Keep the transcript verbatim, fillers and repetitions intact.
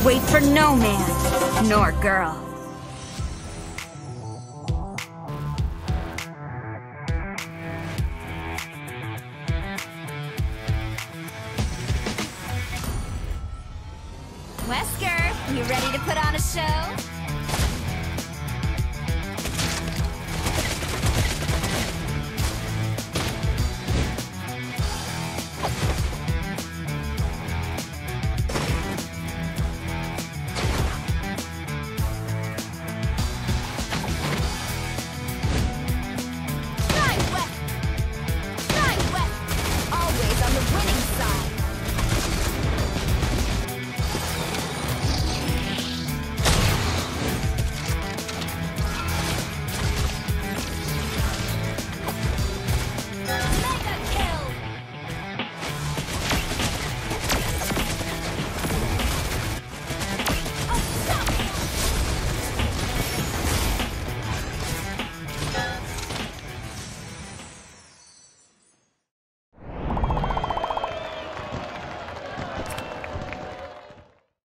wait for no man, nor girl. Wesker, you ready to put on a show?